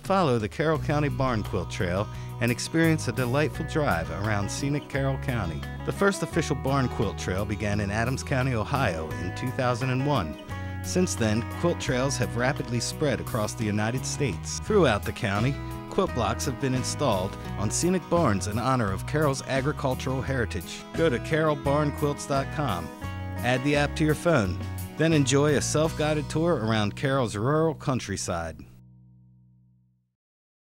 Follow the Carroll County Barn Quilt Trail and experience a delightful drive around scenic Carroll County. The first official Barn Quilt Trail began in Adams County, Ohio in 2001. Since then, quilt trails have rapidly spread across the United States. Throughout the county, quilt blocks have been installed on scenic barns in honor of Carroll's agricultural heritage. Go to carrollbarnquilts.com, add the app to your phone, then enjoy a self-guided tour around Carroll's rural countryside.